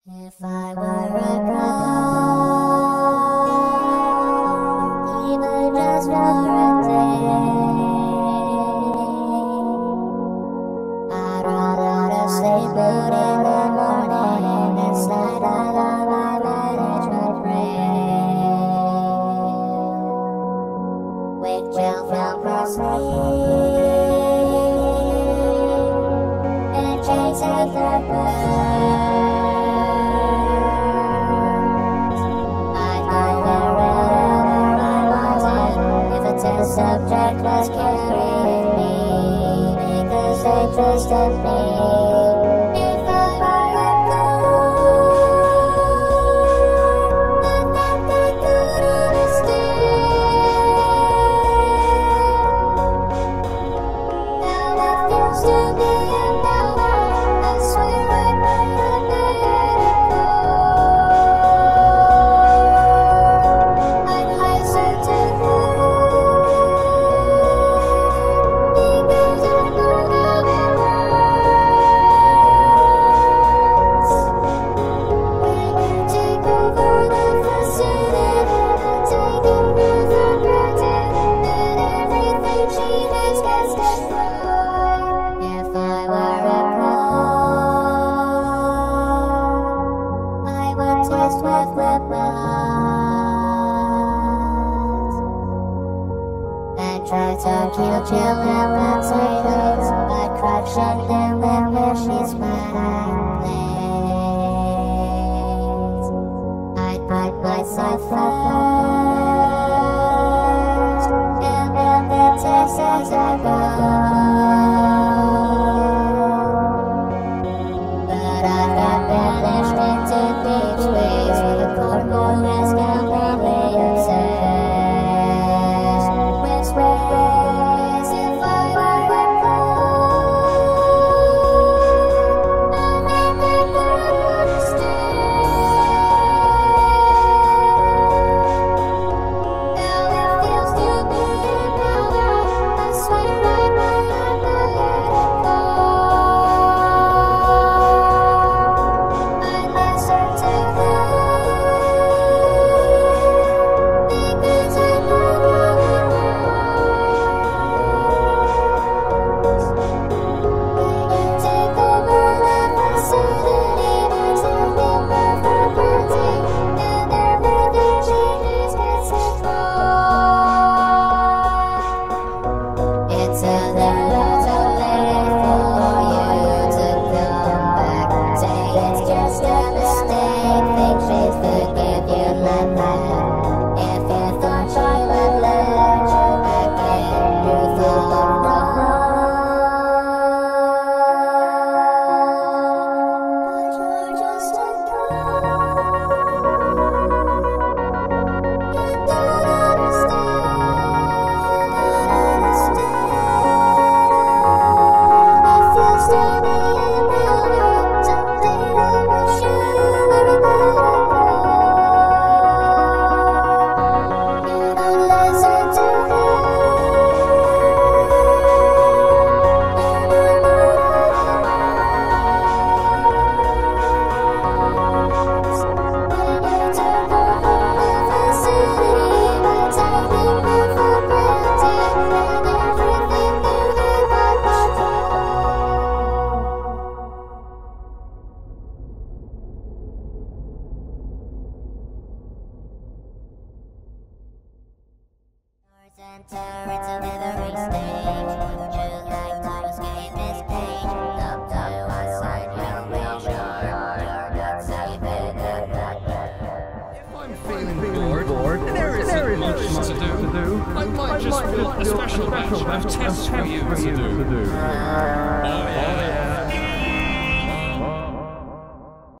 If I were a crow, even just for a day, I'd run out of sleep out in the morning and slide along my management rail. Wake Jill from her sleep and chase after birds. Subject was carrying me because they trusted me. If I were a bird, I think they could understand how it feels to be a number. I swear I might have let it go. I'd listen to her. With weapons and try to kill Jill and potatoes by crushing them with where she's placed. I'd put myself first and build the test as I go. But I've got banished into deep space with a corporeal completely obsessed with space. If I were a bird, I think I could understand how it feels to be another. I swear I might have let it go. Enter into every stage. Would you like to escape this page? Up to our side, you'll be sure you're not safe in If I'm feeling bored and there isn't much to do, I might just put a special batch of tests for you to do. Oh yeah.